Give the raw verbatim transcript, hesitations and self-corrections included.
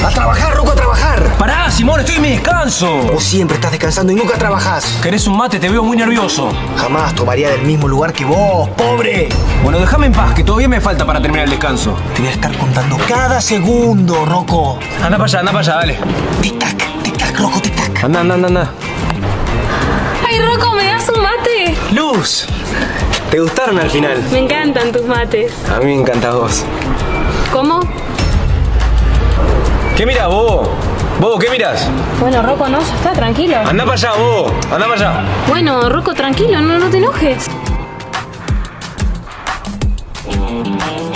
¡A trabajar, Rocco, a trabajar! Pará, Simón, estoy en mi descanso. Vos siempre estás descansando y nunca trabajás. ¿Querés un mate? Te veo muy nervioso. Jamás tomaría del mismo lugar que vos, pobre. Bueno, déjame en paz, que todavía me falta para terminar el descanso. Te voy a estar contando cada segundo, Rocco. Anda para allá, anda para allá, dale. Tic-tac, tic-tac, Rocco, tic-tac. Anda, anda, anda, anda. ¡Ay, Rocco, me das un mate! Luz, ¿te gustaron al final? Me encantan tus mates. A mí me encanta vos. ¿Cómo? ¿Qué mirás, Bobo? Bobo, ¿qué mirás? Bueno, Rocco, no, ya está, tranquilo. Anda para allá, Bobo. Anda para allá. Bueno, Rocco, tranquilo, no, no te enojes.